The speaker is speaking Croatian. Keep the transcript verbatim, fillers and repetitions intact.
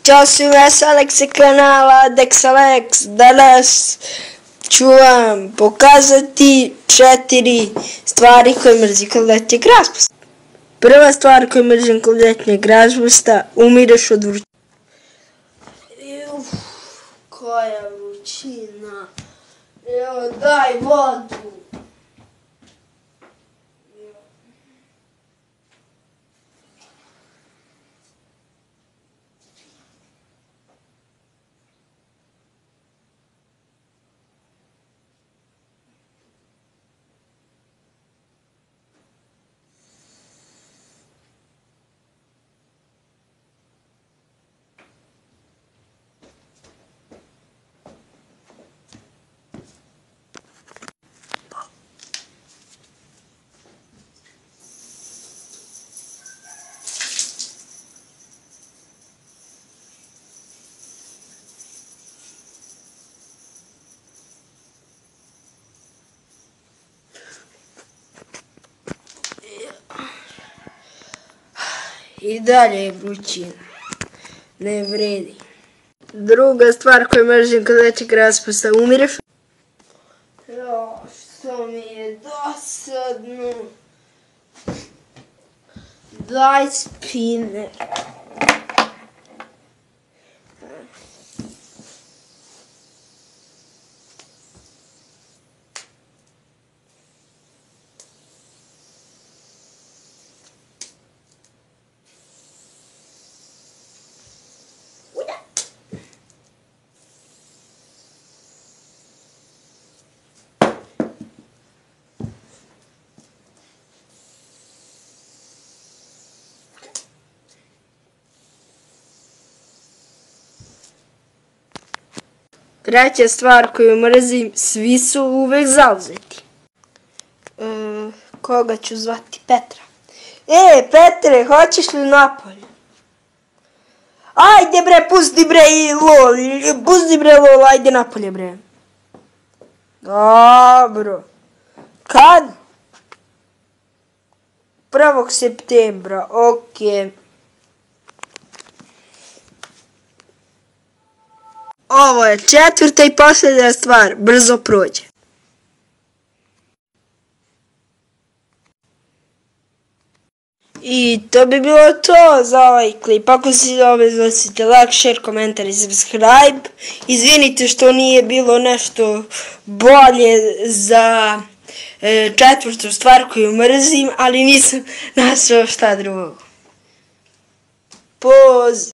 Ćao svima s Aleksa kanala Dexalex. Danas ću vam pokazati četiri stvari koje mrzim kod letnjeg raspusta. Prva stvar koju mrzim kod letnjeg raspusta, umireš od vrućine. Uf, koja vrućina. Evo, daj vodu. I dalje je vrućina. Ne vredi. Druga stvar koju mrzim kod letnjeg raspusta, umireš. Jo, što mi je dosadno. Daj spinner. Treća stvar koju mrzim, svi su uvek zauzeti. E, koga ću zvati? Petra. E, Petre, hoćeš li napolje? Ajde bre, pusti bre i lol, pusti bre lol, ajde napolje bre. Dobro. Kad? prvog septembra, okej. Ovo je četvrta i posljednja stvar, brzo prođe. I to bi bilo to za ovaj klip. Ako si dobro iznosite like, share, komentar i subscribe. Izvinite što nije bilo nešto bolje za e, četvrtu stvar koju mrzim, ali nisam našao šta drugo. Poz!